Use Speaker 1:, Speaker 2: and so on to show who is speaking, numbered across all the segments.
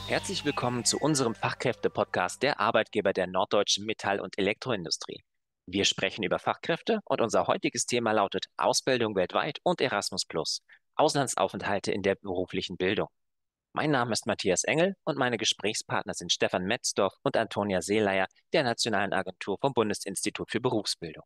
Speaker 1: Herzlich willkommen zu unserem Fachkräfte-Podcast der Arbeitgeber der norddeutschen Metall- und Elektroindustrie. Wir sprechen über Fachkräfte und unser heutiges Thema lautet Ausbildung weltweit und Erasmus Plus, Auslandsaufenthalte in der beruflichen Bildung. Mein Name ist Matthias Engel und meine Gesprächspartner sind Stefan Metzdorf und Antonia Seeleier der Nationalen Agentur vom Bundesinstitut für Berufsbildung.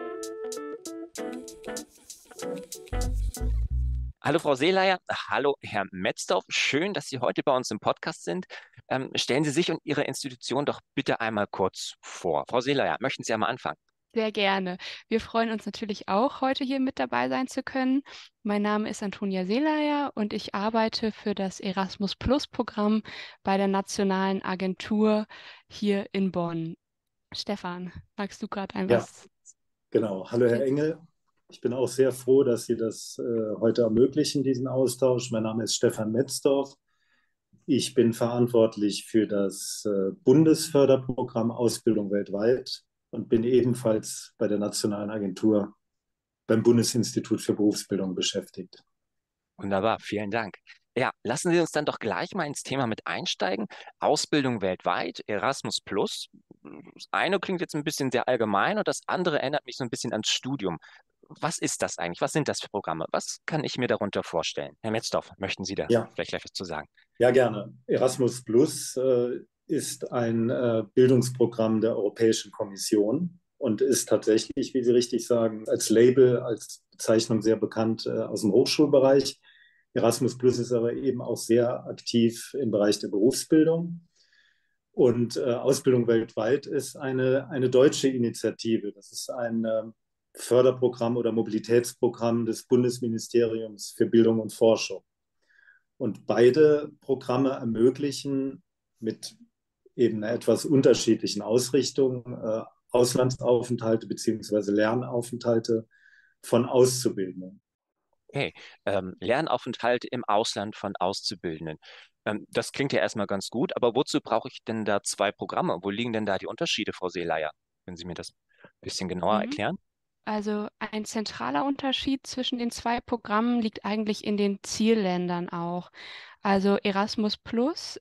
Speaker 1: Hallo Frau Seeleier, hallo Herr Metzdorf, schön, dass Sie heute bei uns im Podcast sind. Stellen Sie sich und Ihre Institution doch bitte einmal kurz vor. Frau Seeleier, möchten Sie einmal anfangen?
Speaker 2: Sehr gerne. Wir freuen uns natürlich auch, heute hier mit dabei sein zu können. Mein Name ist Antonia Seeleier und ich arbeite für das Erasmus Plus Programm bei der Nationalen Agentur hier in Bonn. Stefan, magst du gerade ein
Speaker 3: Ja,
Speaker 2: was?
Speaker 3: genau. Hallo, Herr Engel. Ich bin auch sehr froh, dass Sie das heute ermöglichen, diesen Austausch. Mein Name ist Stefan Metzdorf. Ich bin verantwortlich für das Bundesförderprogramm Ausbildung weltweit und bin ebenfalls bei der Nationalen Agentur beim Bundesinstitut für Berufsbildung beschäftigt.
Speaker 1: Wunderbar, vielen Dank. Ja, lassen Sie uns dann doch gleich mal ins Thema mit einsteigen. Ausbildung weltweit, Erasmus Plus. Das eine klingt jetzt ein bisschen sehr allgemein und das andere erinnert mich so ein bisschen ans Studium. Was ist das eigentlich? Was sind das für Programme? Was kann ich mir darunter vorstellen? Herr Metzdorf, möchten Sie da
Speaker 3: Ja,
Speaker 1: vielleicht gleich was zu sagen?
Speaker 3: ja, gerne. Erasmus Plus ist ein Bildungsprogramm der Europäischen Kommission und ist tatsächlich, wie Sie richtig sagen, als Label, als Bezeichnung sehr bekannt aus dem Hochschulbereich. Erasmus Plus ist aber eben auch sehr aktiv im Bereich der Berufsbildung. Und Ausbildung weltweit ist eine deutsche Initiative. Das ist ein Förderprogramm oder Mobilitätsprogramm des Bundesministeriums für Bildung und Forschung. Und beide Programme ermöglichen mit eben einer etwas unterschiedlichen Ausrichtung Auslandsaufenthalte bzw. Lernaufenthalte von Auszubildenden.
Speaker 1: Okay, Lernaufenthalte im Ausland von Auszubildenden. Das klingt ja erstmal ganz gut, aber wozu brauche ich denn da zwei Programme? Wo liegen denn da die Unterschiede, Frau Seeleier? Können Sie mir das ein bisschen genauer
Speaker 2: Mhm.
Speaker 1: erklären?
Speaker 2: Also ein zentraler Unterschied zwischen den zwei Programmen liegt eigentlich in den Zielländern auch. Also Erasmus Plus,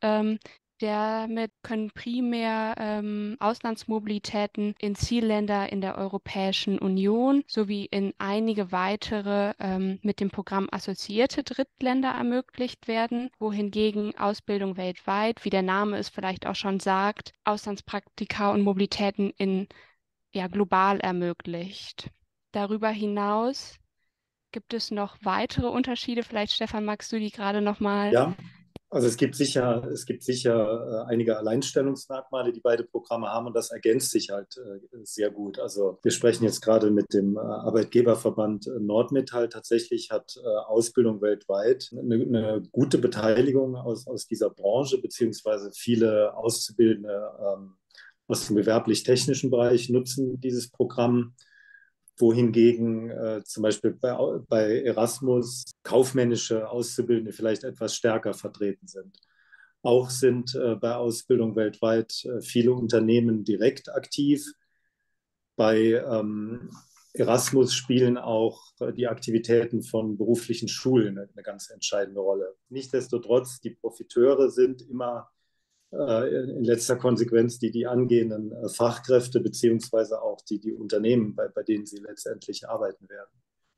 Speaker 2: damit können primär Auslandsmobilitäten in Zielländer in der Europäischen Union sowie in einige weitere mit dem Programm assoziierte Drittländer ermöglicht werden, wohingegen Ausbildung weltweit, wie der Name es vielleicht auch schon sagt, Auslandspraktika und Mobilitäten in ja, global ermöglicht. Darüber hinaus gibt es noch weitere Unterschiede. Vielleicht, Stefan, magst du die gerade nochmal?
Speaker 3: Ja, also es gibt sicher einige Alleinstellungsmerkmale, die beide Programme haben und das ergänzt sich halt sehr gut. Also wir sprechen jetzt gerade mit dem Arbeitgeberverband Nordmetall. Tatsächlich hat Ausbildung weltweit eine gute Beteiligung aus dieser Branche, beziehungsweise viele Auszubildende aus dem gewerblich-technischen Bereich nutzen dieses Programm, wohingegen zum Beispiel bei Erasmus kaufmännische Auszubildende vielleicht etwas stärker vertreten sind. Auch sind bei Ausbildung weltweit viele Unternehmen direkt aktiv. Bei Erasmus spielen auch die Aktivitäten von beruflichen Schulen eine ganz entscheidende Rolle. Nichtsdestotrotz, die Profiteure sind immer in letzter Konsequenz die angehenden Fachkräfte beziehungsweise auch die Unternehmen, bei denen sie letztendlich arbeiten werden.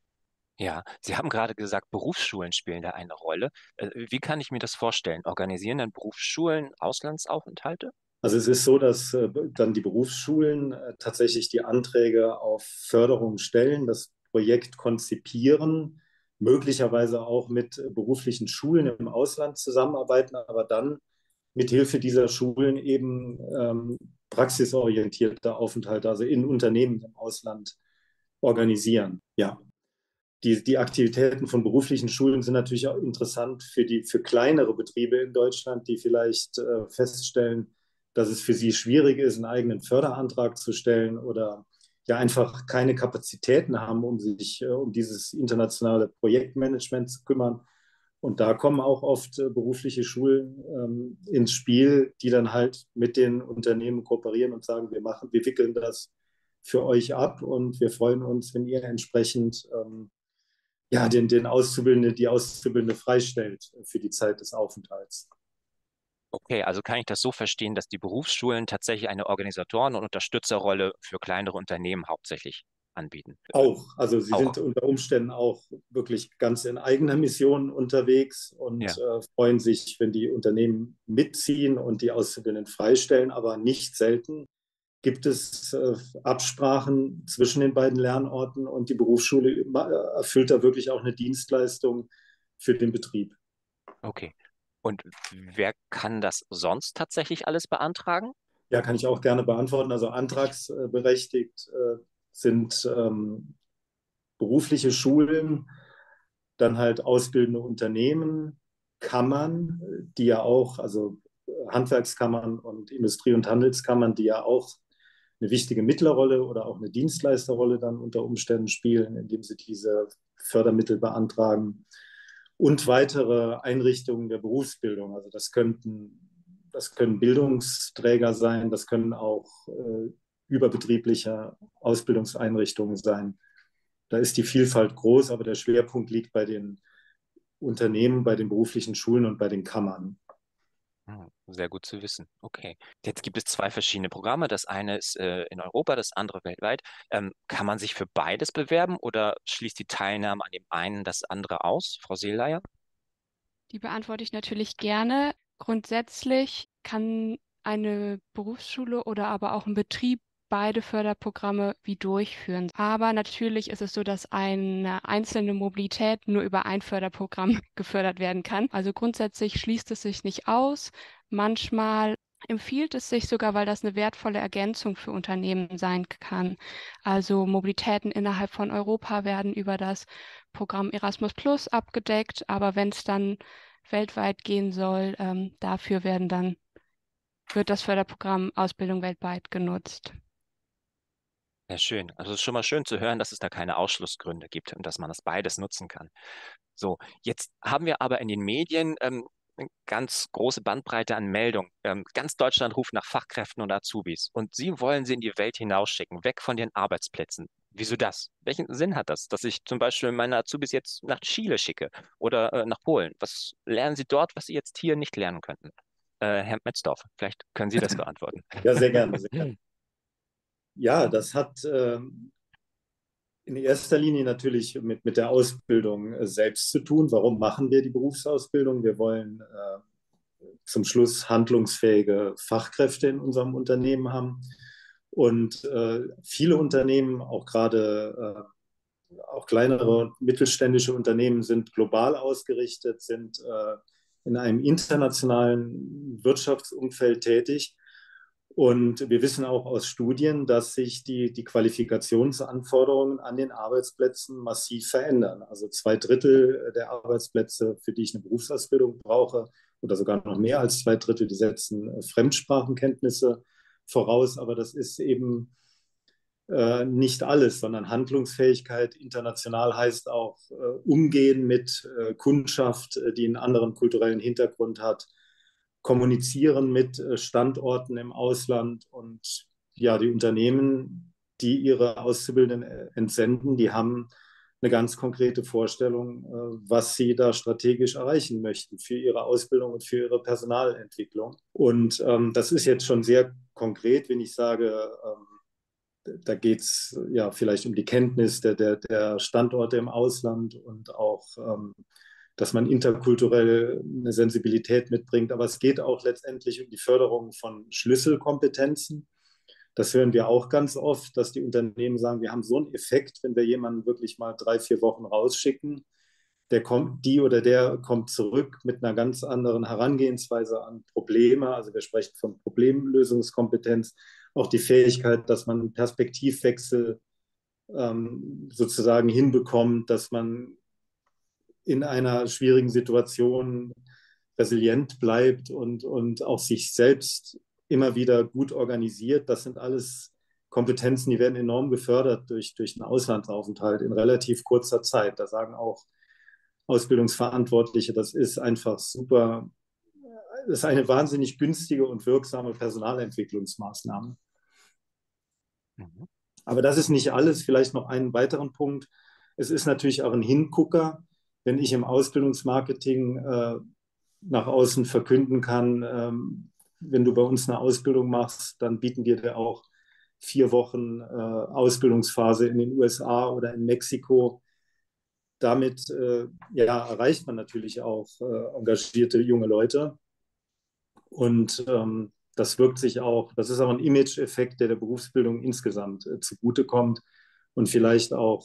Speaker 1: Ja, Sie haben gerade gesagt, Berufsschulen spielen da eine Rolle. Wie kann ich mir das vorstellen? Organisieren dann Berufsschulen Auslandsaufenthalte?
Speaker 3: Also es ist so, dass dann die Berufsschulen tatsächlich die Anträge auf Förderung stellen, das Projekt konzipieren, möglicherweise auch mit beruflichen Schulen im Ausland zusammenarbeiten, aber dann mit Hilfe dieser Schulen eben praxisorientierte Aufenthalte, also in Unternehmen im Ausland organisieren. Ja, die Aktivitäten von beruflichen Schulen sind natürlich auch interessant für kleinere Betriebe in Deutschland, die vielleicht feststellen, dass es für sie schwierig ist, einen eigenen Förderantrag zu stellen oder ja einfach keine Kapazitäten haben, um sich um dieses internationale Projektmanagement zu kümmern. Und da kommen auch oft berufliche Schulen ins Spiel, die dann halt mit den Unternehmen kooperieren und sagen, wir wickeln das für euch ab und wir freuen uns, wenn ihr entsprechend ja, die Auszubildende freistellt für die Zeit des Aufenthalts.
Speaker 1: Okay, also kann ich das so verstehen, dass die Berufsschulen tatsächlich eine Organisatoren- und Unterstützerrolle für kleinere Unternehmen hauptsächlich anbieten?
Speaker 3: Auch, also sie
Speaker 1: Auch,
Speaker 3: sind unter Umständen auch wirklich ganz in eigener Mission unterwegs und
Speaker 1: ja.
Speaker 3: freuen sich, wenn die Unternehmen mitziehen und die Auszubildenden freistellen, aber nicht selten gibt es Absprachen zwischen den beiden Lernorten und die Berufsschule erfüllt da wirklich auch eine Dienstleistung für den Betrieb.
Speaker 1: Okay. Und wer kann das sonst tatsächlich alles beantragen?
Speaker 3: Ja, kann ich auch gerne beantworten. Also antragsberechtigt sind berufliche Schulen, dann halt ausbildende Unternehmen, Kammern, die ja auch, also Handwerkskammern und Industrie- und Handelskammern, die ja auch eine wichtige Mittlerrolle oder auch eine Dienstleisterrolle dann unter Umständen spielen, indem sie diese Fördermittel beantragen und weitere Einrichtungen der Berufsbildung. Also das können Bildungsträger sein, das können auch überbetriebliche Ausbildungseinrichtungen sein. Da ist die Vielfalt groß, aber der Schwerpunkt liegt bei den Unternehmen, bei den beruflichen Schulen und bei den Kammern.
Speaker 1: Sehr gut zu wissen. Okay. Jetzt gibt es zwei verschiedene Programme. Das eine ist in Europa, das andere weltweit. Kann man sich für beides bewerben oder schließt die Teilnahme an dem einen das andere aus, Frau Seeleier?
Speaker 2: Die beantworte ich natürlich gerne. Grundsätzlich kann eine Berufsschule oder aber auch ein Betrieb beide Förderprogramme wie durchführen. Aber natürlich ist es so, dass eine einzelne Mobilität nur über ein Förderprogramm gefördert werden kann. Also grundsätzlich schließt es sich nicht aus. Manchmal empfiehlt es sich sogar, weil das eine wertvolle Ergänzung für Unternehmen sein kann. Also Mobilitäten innerhalb von Europa werden über das Programm Erasmus Plus abgedeckt, aber wenn es dann weltweit gehen soll, dafür wird das Förderprogramm Ausbildung weltweit genutzt.
Speaker 1: Ja, schön. Also es ist schon mal schön zu hören, dass es da keine Ausschlussgründe gibt und dass man das beides nutzen kann. So, jetzt haben wir aber in den Medien eine ganz große Bandbreite an Meldungen. Ganz Deutschland ruft nach Fachkräften und Azubis und Sie wollen sie in die Welt hinausschicken, weg von den Arbeitsplätzen. Wieso das? Welchen Sinn hat das, dass ich zum Beispiel meine Azubis jetzt nach Chile schicke oder nach Polen? Was lernen sie dort, was sie jetzt hier nicht lernen könnten? Herr Metzdorf, vielleicht können Sie das beantworten.
Speaker 3: Ja, sehr gerne. Sehr gerne. Ja, das hat in erster Linie natürlich mit der Ausbildung selbst zu tun. Warum machen wir die Berufsausbildung? Wir wollen zum Schluss handlungsfähige Fachkräfte in unserem Unternehmen haben. Und viele Unternehmen, auch gerade auch kleinere mittelständische Unternehmen, sind global ausgerichtet, sind in einem internationalen Wirtschaftsumfeld tätig. Und wir wissen auch aus Studien, dass sich die Qualifikationsanforderungen an den Arbeitsplätzen massiv verändern. Also 2 Drittel der Arbeitsplätze, für die ich eine Berufsausbildung brauche, oder sogar noch mehr als 2 Drittel, die setzen Fremdsprachenkenntnisse voraus. Aber das ist eben nicht alles, sondern Handlungsfähigkeit international heißt auch Umgehen mit Kundschaft, die einen anderen kulturellen Hintergrund hat, kommunizieren mit Standorten im Ausland und ja, die Unternehmen, die ihre Auszubildenden entsenden, die haben eine ganz konkrete Vorstellung, was sie da strategisch erreichen möchten für ihre Ausbildung und für ihre Personalentwicklung. Und das ist jetzt schon sehr konkret, wenn ich sage, da geht es ja vielleicht um die Kenntnis der Standorte im Ausland und auch, dass man interkulturell eine Sensibilität mitbringt. Aber es geht auch letztendlich um die Förderung von Schlüsselkompetenzen. Das hören wir auch ganz oft, dass die Unternehmen sagen, wir haben so einen Effekt, wenn wir jemanden wirklich mal 3, 4 Wochen rausschicken. Die oder der kommt zurück mit einer ganz anderen Herangehensweise an Probleme. Also wir sprechen von Problemlösungskompetenz, auch die Fähigkeit, dass man einen Perspektivwechsel sozusagen hinbekommt, dass man in einer schwierigen Situation resilient bleibt und auch sich selbst immer wieder gut organisiert. Das sind alles Kompetenzen, die werden enorm gefördert durch einen Auslandsaufenthalt in relativ kurzer Zeit. Da sagen auch Ausbildungsverantwortliche, das ist einfach super, das ist eine wahnsinnig günstige und wirksame Personalentwicklungsmaßnahme.
Speaker 1: Mhm.
Speaker 3: Aber das ist nicht alles. Vielleicht noch einen weiteren Punkt. Es ist natürlich auch ein Hingucker, wenn ich im Ausbildungsmarketing nach außen verkünden kann, wenn du bei uns eine Ausbildung machst, dann bieten wir dir auch 4 Wochen Ausbildungsphase in den USA oder in Mexiko. Damit ja, erreicht man natürlich auch engagierte junge Leute. Und das wirkt sich auch, das ist auch ein Image-Effekt, der Berufsbildung insgesamt zugutekommt und vielleicht auch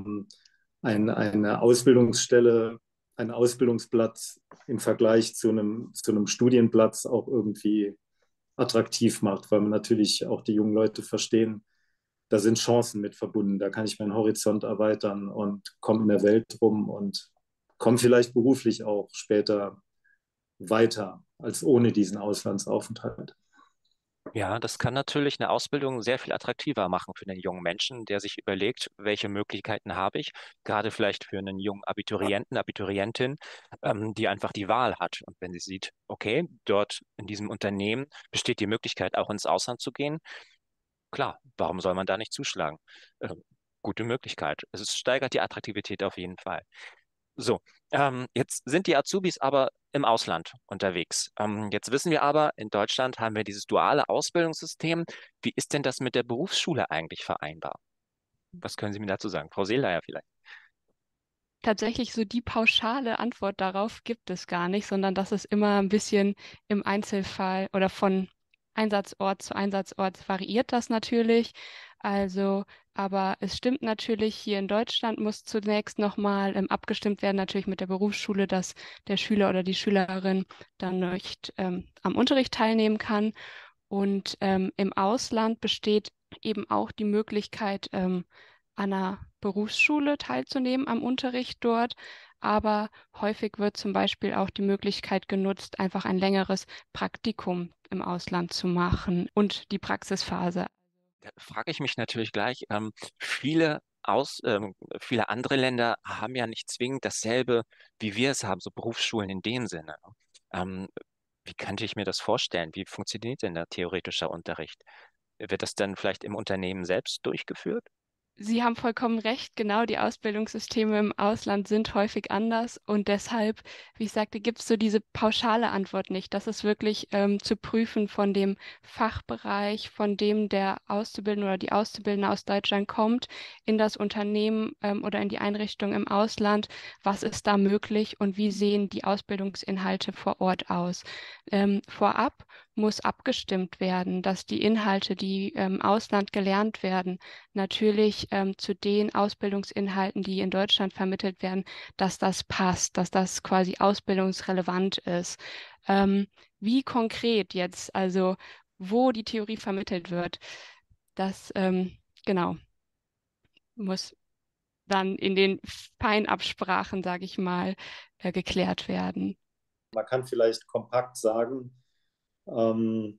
Speaker 3: eine Ausbildungsstelle, ein Ausbildungsplatz im Vergleich zu einem Studienplatz auch irgendwie attraktiv macht, weil man natürlich auch die jungen Leute verstehen, da sind Chancen mit verbunden, da kann ich meinen Horizont erweitern und komme in der Welt rum und komme vielleicht beruflich auch später weiter als ohne diesen Auslandsaufenthalt.
Speaker 1: Ja, das kann natürlich eine Ausbildung sehr viel attraktiver machen für einen jungen Menschen, der sich überlegt, welche Möglichkeiten habe ich, gerade vielleicht für einen jungen Abiturienten, Abiturientin, die einfach die Wahl hat. Und wenn sie sieht, okay, dort in diesem Unternehmen besteht die Möglichkeit, auch ins Ausland zu gehen, klar, warum soll man da nicht zuschlagen? Gute Möglichkeit. Es steigert die Attraktivität auf jeden Fall. So, jetzt sind die Azubis aber im Ausland unterwegs. Jetzt wissen wir aber, in Deutschland haben wir dieses duale Ausbildungssystem. Wie ist denn das mit der Berufsschule eigentlich vereinbar? Was können Sie mir dazu sagen? Frau Seeleier vielleicht.
Speaker 2: Tatsächlich so die pauschale Antwort darauf gibt es gar nicht, sondern das ist immer ein bisschen im Einzelfall oder von Einsatzort zu Einsatzort variiert das natürlich. Also, aber es stimmt natürlich, hier in Deutschland muss zunächst nochmal abgestimmt werden, natürlich mit der Berufsschule, dass der Schüler oder die Schülerin dann nicht am Unterricht teilnehmen kann. Und im Ausland besteht eben auch die Möglichkeit, an einer Berufsschule teilzunehmen am Unterricht dort. Aber häufig wird zum Beispiel auch die Möglichkeit genutzt, einfach ein längeres Praktikum im Ausland zu machen und die Praxisphase.
Speaker 1: Da frage ich mich natürlich gleich, viele andere Länder haben ja nicht zwingend dasselbe, wie wir es haben, so Berufsschulen in dem Sinne. Ähm, Wie könnte ich mir das vorstellen? Wie funktioniert denn der theoretische Unterricht? Wird das dann vielleicht im Unternehmen selbst durchgeführt?
Speaker 2: Sie haben vollkommen recht, genau, die Ausbildungssysteme im Ausland sind häufig anders und deshalb, wie ich sagte, gibt es so diese pauschale Antwort nicht. Das ist wirklich zu prüfen von dem Fachbereich, von dem der Auszubildende oder die Auszubildende aus Deutschland kommt, in das Unternehmen oder in die Einrichtung im Ausland. Was ist da möglich und wie sehen die Ausbildungsinhalte vor Ort aus? Vorab muss abgestimmt werden, dass die Inhalte, die im Ausland gelernt werden, natürlich zu den Ausbildungsinhalten, die in Deutschland vermittelt werden, dass das passt, dass das quasi ausbildungsrelevant ist. Wie konkret jetzt, also wo die Theorie vermittelt wird, das genau muss dann in den Feinabsprachen, sage ich mal, geklärt werden.
Speaker 3: Man kann vielleicht kompakt sagen, ähm,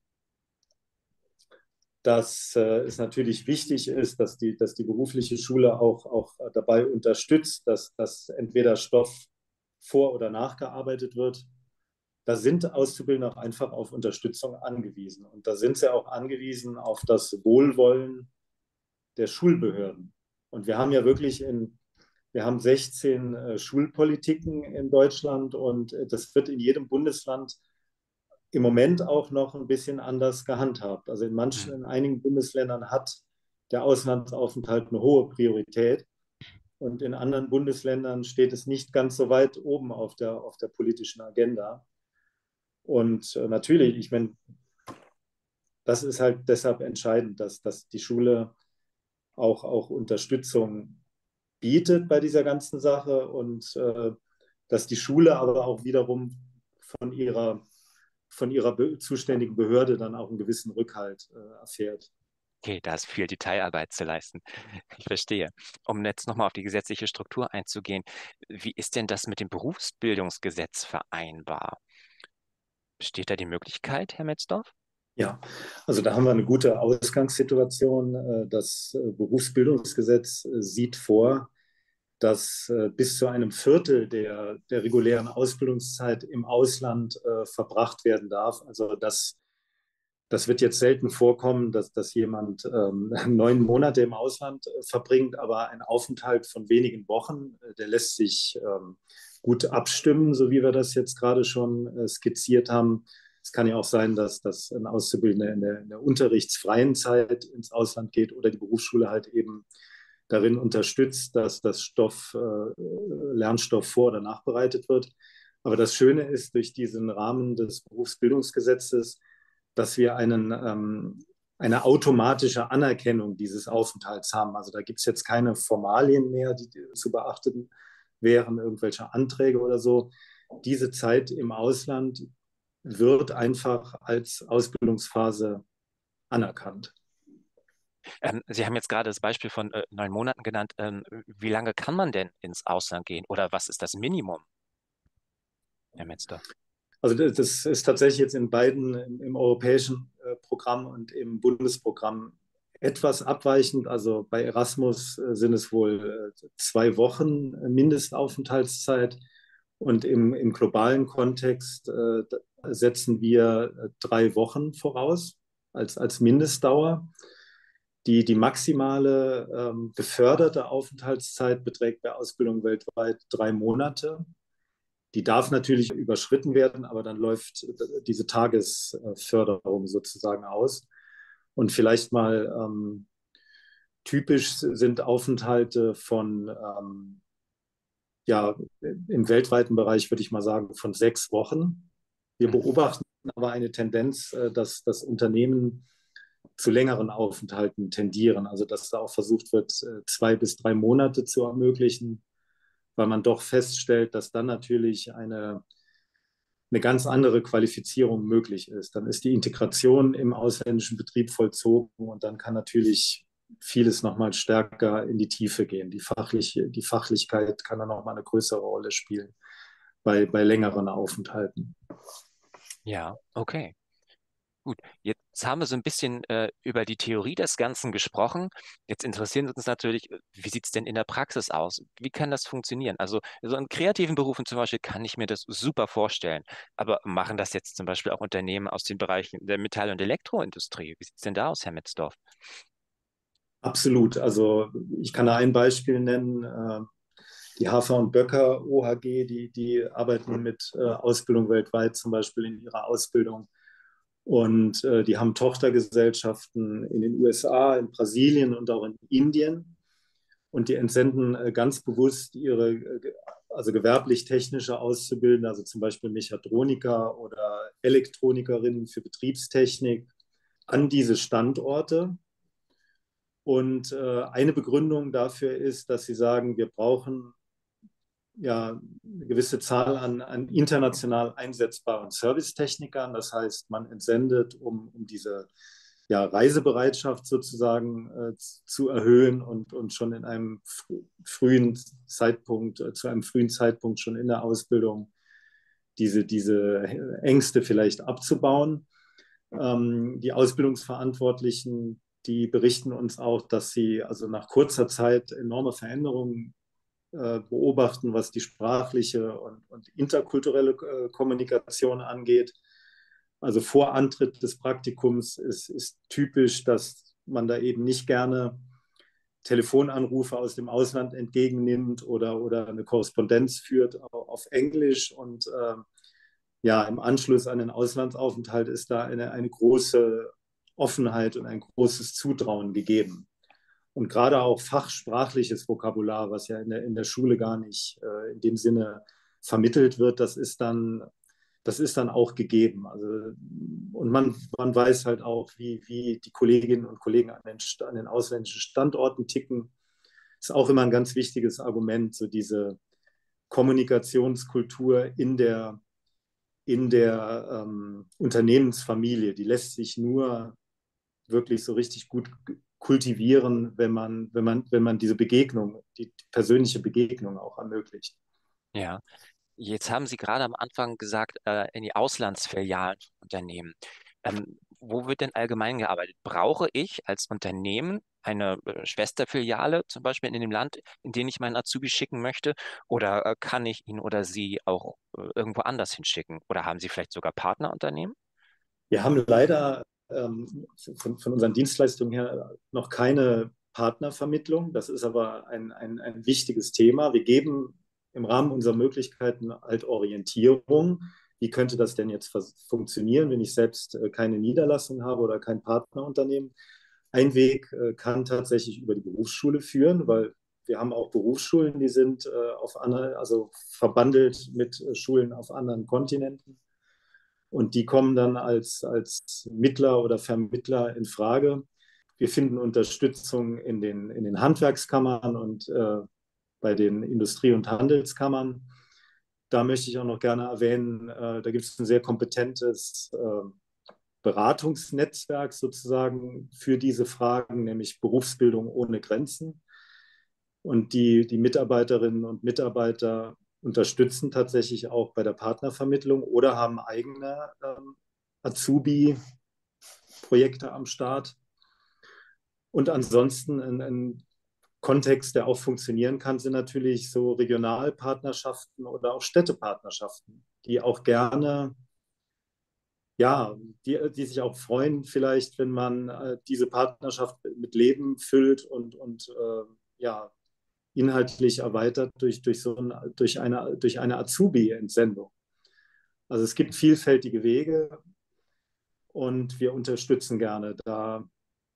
Speaker 3: dass es natürlich wichtig ist, dass die berufliche Schule auch dabei unterstützt, dass entweder Stoff vor- oder nachgearbeitet wird. Da sind Auszubildende auch einfach auf Unterstützung angewiesen. Und da sind sie auch angewiesen auf das Wohlwollen der Schulbehörden. Und wir haben ja wirklich wir haben 16 Schulpolitiken in Deutschland und das wird in jedem Bundesland im Moment auch noch ein bisschen anders gehandhabt. Also
Speaker 1: Hm.
Speaker 3: in einigen Bundesländern hat der Auslandsaufenthalt eine hohe Priorität und in anderen Bundesländern steht es nicht ganz so weit oben auf der politischen Agenda. Und natürlich, ich meine, das ist halt deshalb entscheidend, dass die Schule auch Unterstützung bietet bei dieser ganzen Sache und dass die Schule aber auch wiederum von ihrer zuständigen Behörde dann auch einen gewissen Rückhalt erfährt.
Speaker 1: Okay, da ist viel Detailarbeit zu leisten. Ich verstehe. Um jetzt nochmal auf die gesetzliche Struktur einzugehen, wie ist denn das mit dem Berufsbildungsgesetz vereinbar? Besteht da die Möglichkeit, Herr Metzdorf?
Speaker 3: Ja, also da haben wir eine gute Ausgangssituation. Das Berufsbildungsgesetz sieht vor, dass bis zu einem Viertel der regulären Ausbildungszeit im Ausland verbracht werden darf. Also das wird jetzt selten vorkommen, dass jemand 9 Monate im Ausland verbringt, aber ein Aufenthalt von wenigen Wochen, der lässt sich gut abstimmen, so wie wir das jetzt gerade schon skizziert haben. Es kann ja auch sein, dass ein Auszubildender in der unterrichtsfreien Zeit ins Ausland geht oder die Berufsschule halt eben darin unterstützt, dass Lernstoff vor- oder nachbereitet wird. Aber das Schöne ist, durch diesen Rahmen des Berufsbildungsgesetzes, dass wir eine automatische Anerkennung dieses Aufenthalts haben. Also da gibt es jetzt keine Formalien mehr, die zu beachten wären, irgendwelche Anträge oder so. Diese Zeit im Ausland wird einfach als Ausbildungsphase anerkannt.
Speaker 1: Sie haben jetzt gerade das Beispiel von 9 Monaten genannt. Wie lange kann man denn ins Ausland gehen oder was ist das Minimum, Herr Metzler?
Speaker 3: Also das ist tatsächlich jetzt in beiden, im europäischen Programm und im Bundesprogramm etwas abweichend. Also bei Erasmus sind es wohl 2 Wochen Mindestaufenthaltszeit und im globalen Kontext setzen wir 3 Wochen voraus als Mindestdauer. Die maximale geförderte Aufenthaltszeit beträgt bei Ausbildung weltweit 3 Monate. Die darf natürlich überschritten werden, aber dann läuft diese Tagesförderung sozusagen aus. Und vielleicht mal typisch sind Aufenthalte von, ja, im weltweiten Bereich würde ich mal sagen, von 6 Wochen. Wir beobachten aber eine Tendenz, dass Unternehmen zu längeren Aufenthalten tendieren. Also dass da auch versucht wird, 2 bis 3 Monate zu ermöglichen, weil man doch feststellt, dass dann natürlich eine ganz andere Qualifizierung möglich ist. Dann ist die Integration im ausländischen Betrieb vollzogen und dann kann natürlich vieles nochmal stärker in die Tiefe gehen. Die Fachlichkeit kann dann nochmal eine größere Rolle spielen bei längeren Aufenthalten.
Speaker 1: Ja, okay. Gut, jetzt haben wir so ein bisschen über die Theorie des Ganzen gesprochen. Jetzt interessieren uns natürlich, wie sieht es denn in der Praxis aus? Wie kann das funktionieren? Also so in kreativen Berufen zum Beispiel kann ich mir das super vorstellen. Aber machen das jetzt zum Beispiel auch Unternehmen aus den Bereichen der Metall- und Elektroindustrie? Wie sieht es denn da aus, Herr Metzdorf?
Speaker 3: Absolut. Also ich kann da ein Beispiel nennen. Die Hafer und Böcker OHG, die arbeiten mit Ausbildung weltweit, zum Beispiel in ihrer Ausbildung. Und die haben Tochtergesellschaften in den USA, in Brasilien und auch in Indien. Und die entsenden ganz bewusst ihre, also gewerblich-technische Auszubildende, also zum Beispiel Mechatroniker oder Elektronikerinnen für Betriebstechnik, an diese Standorte. Und eine Begründung dafür ist, dass sie sagen, wir brauchen ja eine gewisse Zahl an international einsetzbaren Servicetechnikern. Das heißt, man entsendet, um diese Reisebereitschaft sozusagen zu erhöhen und schon in einem frühen Zeitpunkt, zu einem frühen Zeitpunkt schon in der Ausbildung diese Ängste vielleicht abzubauen. Die Ausbildungsverantwortlichen, die berichten uns auch, dass sie also nach kurzer Zeit enorme Veränderungen beobachten, was die sprachliche und interkulturelle Kommunikation angeht. Also vor Antritt des Praktikums ist typisch, dass man da eben nicht gerne Telefonanrufe aus dem Ausland entgegennimmt oder eine Korrespondenz führt auf Englisch. Und im Anschluss an den Auslandsaufenthalt ist da eine große Offenheit und ein großes Zutrauen gegeben. Und gerade auch fachsprachliches Vokabular, was ja in der Schule gar nicht in dem Sinne vermittelt wird, das ist dann auch gegeben. Also, und man weiß halt auch, wie die Kolleginnen und Kollegen an den ausländischen Standorten ticken. Ist auch immer ein ganz wichtiges Argument, so diese Kommunikationskultur in der Unternehmensfamilie. Die lässt sich nur wirklich so richtig gut kultivieren, wenn man diese Begegnung, die persönliche Begegnung auch ermöglicht.
Speaker 1: Ja, jetzt haben Sie gerade am Anfang gesagt, in die Auslandsfilialen von Unternehmen. Wo wird denn allgemein gearbeitet? Brauche ich als Unternehmen eine Schwesterfiliale zum Beispiel in dem Land, in den ich meinen Azubi schicken möchte? Oder kann ich ihn oder sie auch irgendwo anders hinschicken? Oder haben Sie vielleicht sogar Partnerunternehmen?
Speaker 3: Wir haben leider von unseren Dienstleistungen her noch keine Partnervermittlung. Das ist aber ein wichtiges Thema. Wir geben im Rahmen unserer Möglichkeiten halt Orientierung. Wie könnte das denn jetzt funktionieren, wenn ich selbst keine Niederlassung habe oder kein Partnerunternehmen? Ein Weg kann tatsächlich über die Berufsschule führen, weil wir haben auch Berufsschulen, die sind also verbandelt mit Schulen auf anderen Kontinenten. Und die kommen dann als Mittler oder Vermittler in Frage. Wir finden Unterstützung in den Handwerkskammern und bei den Industrie- und Handelskammern. Da möchte ich auch noch gerne erwähnen, da gibt es ein sehr kompetentes Beratungsnetzwerk sozusagen für diese Fragen, nämlich Berufsbildung ohne Grenzen. Und die Mitarbeiterinnen und Mitarbeiter unterstützen tatsächlich auch bei der Partnervermittlung oder haben eigene Azubi-Projekte am Start. Und ansonsten ein Kontext, der auch funktionieren kann, sind natürlich so Regionalpartnerschaften oder auch Städtepartnerschaften, die auch gerne, ja, die sich auch freuen, vielleicht, wenn man diese Partnerschaft mit Leben füllt und ja, inhaltlich erweitert durch eine Azubi-Entsendung. Also es gibt vielfältige Wege und wir unterstützen gerne da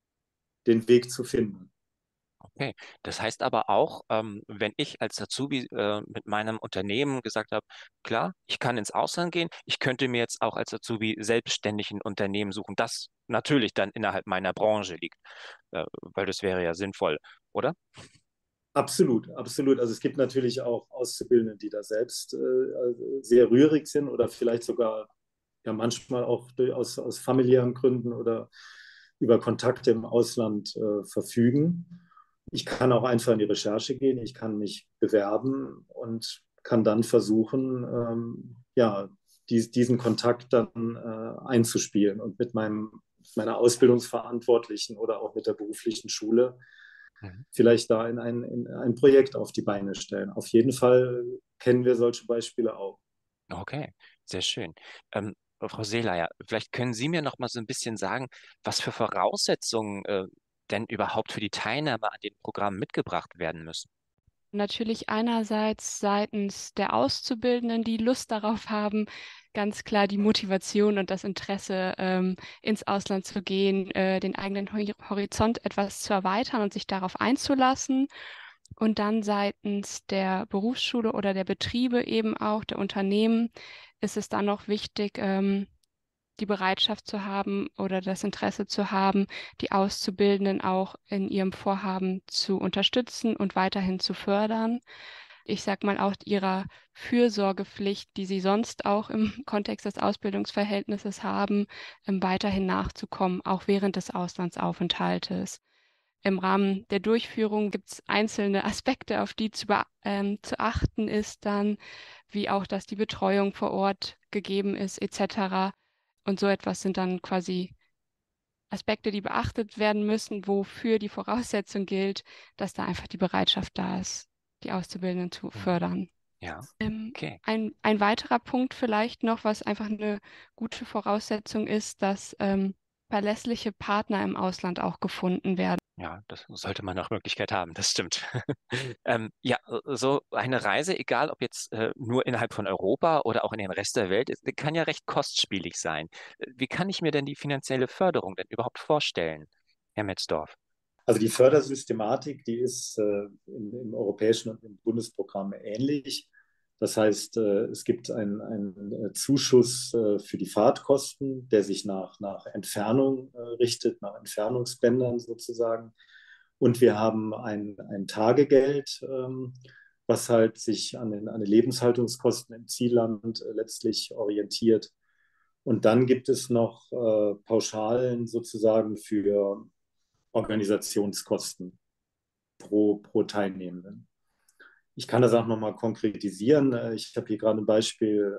Speaker 3: den Weg zu finden.
Speaker 1: Okay, das heißt aber auch, wenn ich als Azubi mit meinem Unternehmen gesagt habe, klar, ich kann ins Ausland gehen, ich könnte mir jetzt auch als Azubi selbstständig ein Unternehmen suchen, das natürlich dann innerhalb meiner Branche liegt, weil das wäre ja sinnvoll, oder?
Speaker 3: Absolut, absolut. Also es gibt natürlich auch Auszubildende, die da selbst sehr rührig sind oder vielleicht sogar ja manchmal auch aus familiären Gründen oder über Kontakte im Ausland verfügen. Ich kann auch einfach in die Recherche gehen, ich kann mich bewerben und kann dann versuchen, ja, diesen Kontakt dann einzuspielen und mit meiner Ausbildungsverantwortlichen oder auch mit der beruflichen Schule
Speaker 1: Mhm.
Speaker 3: vielleicht da in ein Projekt auf die Beine stellen. Auf jeden Fall kennen wir solche Beispiele auch.
Speaker 1: Okay, sehr schön. Frau Seeleier, vielleicht können Sie mir noch mal so ein bisschen sagen, was für Voraussetzungen denn überhaupt für die Teilnahme an den Programmen mitgebracht werden müssen?
Speaker 2: Natürlich einerseits seitens der Auszubildenden, die Lust darauf haben, ganz klar die Motivation und das Interesse, ins Ausland zu gehen, den eigenen Horizont etwas zu erweitern und sich darauf einzulassen. Und dann seitens der Berufsschule oder der Betriebe eben auch, der Unternehmen, ist es dann noch wichtig, die Bereitschaft zu haben oder das Interesse zu haben, die Auszubildenden auch in ihrem Vorhaben zu unterstützen und weiterhin zu fördern. Ich sag mal auch ihrer Fürsorgepflicht, die sie sonst auch im Kontext des Ausbildungsverhältnisses haben, weiterhin nachzukommen, auch während des Auslandsaufenthaltes. Im Rahmen der Durchführung gibt es einzelne Aspekte, auf die zu achten ist dann, wie auch, dass die Betreuung vor Ort gegeben ist, etc. Und so etwas sind dann quasi Aspekte, die beachtet werden müssen, wofür die Voraussetzung gilt, dass da einfach die Bereitschaft da ist, die Auszubildenden zu
Speaker 1: Mhm.
Speaker 2: fördern.
Speaker 1: Ja, okay.
Speaker 2: Ein weiterer Punkt vielleicht noch, was einfach eine gute Voraussetzung ist, dass verlässliche Partner im Ausland auch gefunden werden.
Speaker 1: Ja, das sollte man nach Möglichkeit haben, das stimmt. Ja, so eine Reise, egal ob jetzt nur innerhalb von Europa oder auch in den Rest der Welt, kann ja recht kostspielig sein. Wie kann ich mir denn die finanzielle Förderung denn überhaupt vorstellen, Herr Metzdorf?
Speaker 3: Also die Fördersystematik, die ist im europäischen und im Bundesprogramm ähnlich. Das heißt, es gibt einen Zuschuss für die Fahrtkosten, der sich nach Entfernung richtet, nach Entfernungsbändern sozusagen. Und wir haben ein Tagegeld, was halt sich an den Lebenshaltungskosten im Zielland letztlich orientiert. Und dann gibt es noch Pauschalen sozusagen für Organisationskosten pro Teilnehmenden. Ich kann das auch nochmal konkretisieren. Ich habe hier gerade ein Beispiel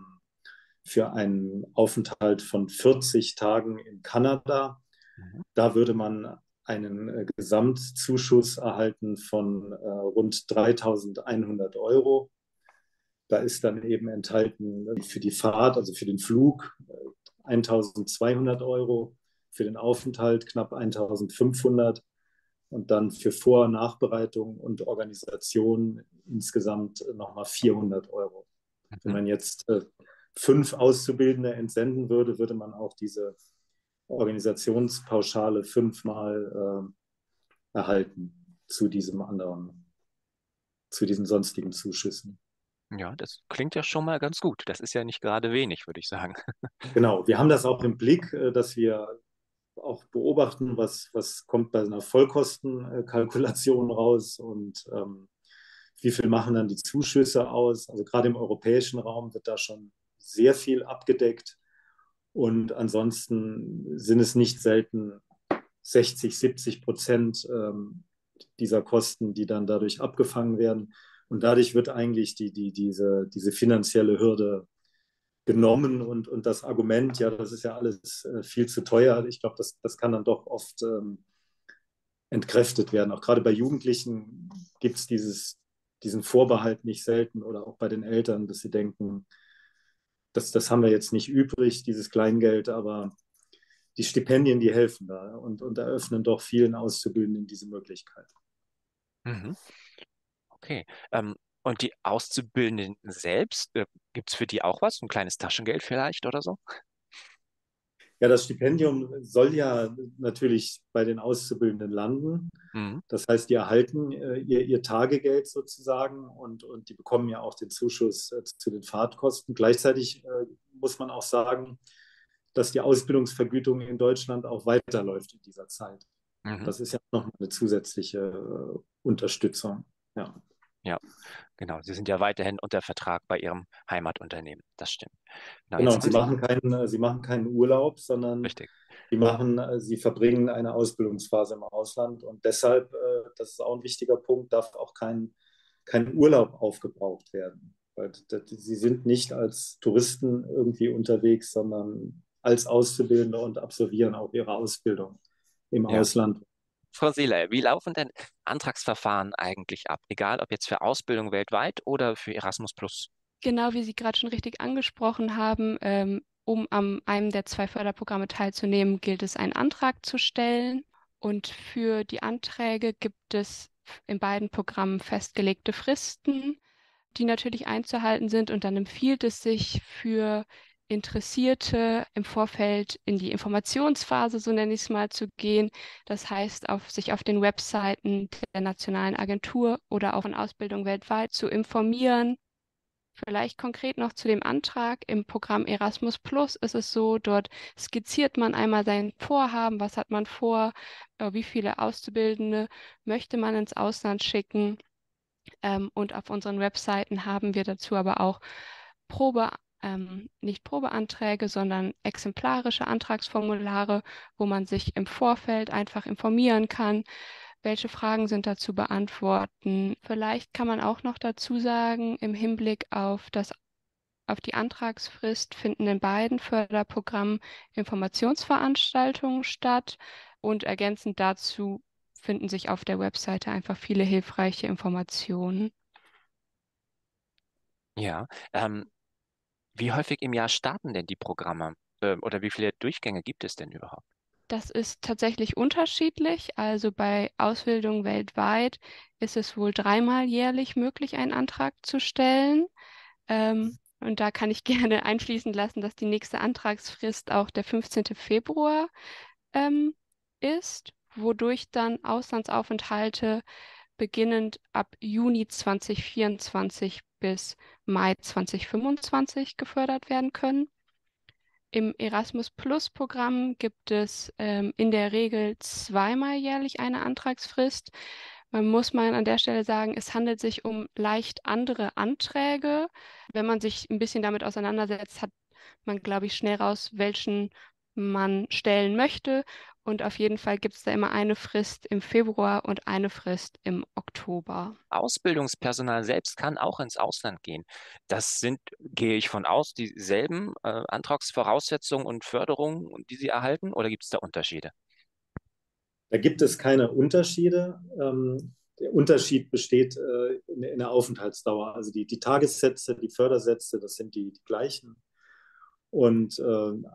Speaker 3: für einen Aufenthalt von 40 Tagen in Kanada.
Speaker 1: Mhm.
Speaker 3: Da würde man einen Gesamtzuschuss erhalten von rund 3.100 Euro. Da ist dann eben enthalten für die Fahrt, also für den Flug, 1.200 Euro, für den Aufenthalt knapp 1.500 und dann für Vor- und Nachbereitung und Organisation insgesamt nochmal 400 Euro. Wenn man jetzt 5 Auszubildende entsenden würde, würde man auch diese Organisationspauschale 5-mal erhalten zu diesen sonstigen Zuschüssen.
Speaker 1: Ja, das klingt ja schon mal ganz gut. Das ist ja nicht gerade wenig, würde ich sagen.
Speaker 3: Genau, wir haben das auch im Blick, dass wir auch beobachten, was kommt bei einer Vollkostenkalkulation raus und wie viel machen dann die Zuschüsse aus. Also gerade im europäischen Raum wird da schon sehr viel abgedeckt und ansonsten sind es nicht selten 60-70% dieser Kosten, die dann dadurch abgefangen werden. Und dadurch wird eigentlich diese finanzielle Hürde genommen und das Argument, ja, das ist ja alles viel zu teuer. Ich glaube, das kann dann doch oft entkräftet werden. Auch gerade bei Jugendlichen gibt es diesen Vorbehalt nicht selten oder auch bei den Eltern, dass sie denken, das haben wir jetzt nicht übrig, dieses Kleingeld, aber die Stipendien, die helfen da und eröffnen doch vielen Auszubildenden diese Möglichkeit.
Speaker 1: Mhm. Okay. Und die Auszubildenden selbst, gibt es für die auch was? Ein kleines Taschengeld vielleicht oder so?
Speaker 3: Ja, das Stipendium soll ja natürlich bei den Auszubildenden landen.
Speaker 1: Mhm.
Speaker 3: Das heißt, die erhalten ihr Tagegeld sozusagen und die bekommen ja auch den Zuschuss zu den Fahrtkosten. Gleichzeitig muss man auch sagen, dass die Ausbildungsvergütung in Deutschland auch weiterläuft in dieser Zeit.
Speaker 1: Mhm.
Speaker 3: Das ist ja noch eine zusätzliche Unterstützung. Ja.
Speaker 1: Ja, genau. Sie sind ja weiterhin unter Vertrag bei Ihrem Heimatunternehmen. Das stimmt. Genau,
Speaker 3: Genau,
Speaker 1: jetzt
Speaker 3: und
Speaker 1: haben Sie,
Speaker 3: sie machen keinen Urlaub, sondern
Speaker 1: richtig.
Speaker 3: sie verbringen eine Ausbildungsphase im Ausland und deshalb, das ist auch ein wichtiger Punkt, darf auch kein Urlaub aufgebraucht werden. Weil sie sind nicht als Touristen irgendwie unterwegs, sondern als Auszubildende und absolvieren auch ihre Ausbildung im
Speaker 1: Ja.
Speaker 3: Ausland.
Speaker 1: Frau Seeler, wie laufen denn Antragsverfahren eigentlich ab? Egal, ob jetzt für Ausbildung weltweit oder für Erasmus Plus.
Speaker 2: Genau wie Sie gerade schon richtig angesprochen haben, um an einem der 2 Förderprogramme teilzunehmen, gilt es, einen Antrag zu stellen. Und für die Anträge gibt es in beiden Programmen festgelegte Fristen, die natürlich einzuhalten sind. Und dann empfiehlt es sich für Interessierte im Vorfeld in die Informationsphase, so nenne ich es mal, zu gehen. Das heißt, sich auf den Webseiten der nationalen Agentur oder auch in Ausbildung weltweit zu informieren. Vielleicht konkret noch zu dem Antrag. Im Programm Erasmus Plus ist es so, dort skizziert man einmal sein Vorhaben, was hat man vor, wie viele Auszubildende möchte man ins Ausland schicken. Und auf unseren Webseiten haben wir dazu aber auch Probe, nicht Probeanträge, sondern exemplarische Antragsformulare, wo man sich im Vorfeld einfach informieren kann, welche Fragen sind da zu beantworten. Vielleicht kann man auch noch dazu sagen, im Hinblick auf die Antragsfrist finden in beiden Förderprogrammen Informationsveranstaltungen statt und ergänzend dazu finden sich auf der Webseite einfach viele hilfreiche Informationen.
Speaker 1: Ja. Wie häufig im Jahr starten denn die Programme? Oder wie viele Durchgänge gibt es denn überhaupt?
Speaker 2: Das ist tatsächlich unterschiedlich. Also bei Ausbildung weltweit ist es wohl 3-mal jährlich möglich, einen Antrag zu stellen. Und da kann ich gerne einfließen lassen, dass die nächste Antragsfrist auch der 15. Februar ist, wodurch dann Auslandsaufenthalte beginnend ab Juni 2024 bis Mai 2025 gefördert werden können. Im Erasmus Plus Programm gibt es in der Regel 2-mal jährlich eine Antragsfrist. Man muss mal an der Stelle sagen, es handelt sich um leicht andere Anträge. Wenn man sich ein bisschen damit auseinandersetzt, hat man, glaube ich, schnell raus, welchen man stellen möchte. Und auf jeden Fall gibt es da immer eine Frist im Februar und eine Frist im Oktober.
Speaker 1: Ausbildungspersonal selbst kann auch ins Ausland gehen. Das sind, gehe ich von aus, dieselben Antragsvoraussetzungen und Förderungen, die Sie erhalten, oder gibt es da Unterschiede?
Speaker 3: Da gibt es keine Unterschiede. Der Unterschied besteht in der Aufenthaltsdauer. Also die Tagessätze, die Fördersätze, das sind die gleichen. Und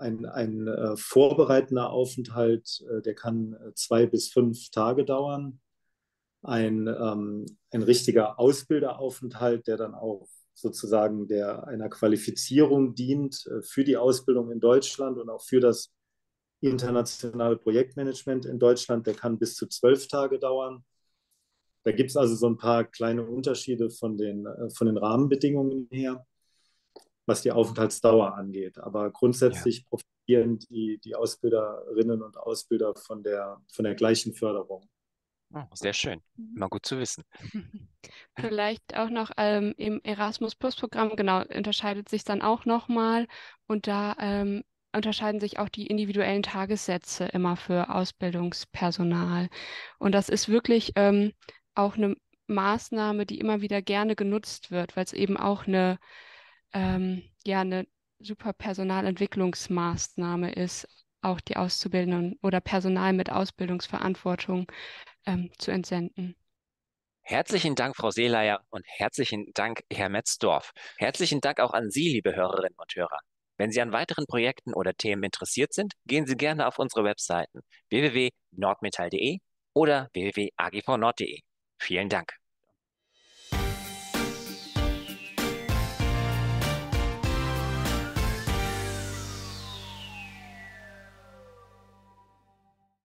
Speaker 3: ein vorbereitender Aufenthalt, der kann 2 bis 5 Tage dauern. ein richtiger Ausbilderaufenthalt, der dann auch sozusagen einer Qualifizierung dient für die Ausbildung in Deutschland und auch für das internationale Projektmanagement in Deutschland. Der kann bis zu 12 Tage dauern. Da gibt es also so ein paar kleine Unterschiede von den Rahmenbedingungen her, was die Aufenthaltsdauer angeht. Aber
Speaker 1: Ja.
Speaker 3: grundsätzlich profitieren die Ausbilderinnen und Ausbilder von der gleichen Förderung.
Speaker 1: Oh, sehr schön.
Speaker 2: Mhm.
Speaker 1: Immer gut zu wissen.
Speaker 2: Vielleicht auch noch im Erasmus Plus Programm, genau, unterscheidet sich dann auch nochmal und da unterscheiden sich auch die individuellen Tagessätze immer für Ausbildungspersonal. Und das ist wirklich auch eine Maßnahme, die immer wieder gerne genutzt wird, weil es eben auch ja, eine super Personalentwicklungsmaßnahme ist, auch die Auszubildenden oder Personal mit Ausbildungsverantwortung zu entsenden.
Speaker 1: Herzlichen Dank, Frau Seeleier, und herzlichen Dank, Herr Metzdorf. Herzlichen Dank auch an Sie, liebe Hörerinnen und Hörer. Wenn Sie an weiteren Projekten oder Themen interessiert sind, gehen Sie gerne auf unsere Webseiten www.nordmetall.de oder www.agvnord.de. Vielen Dank.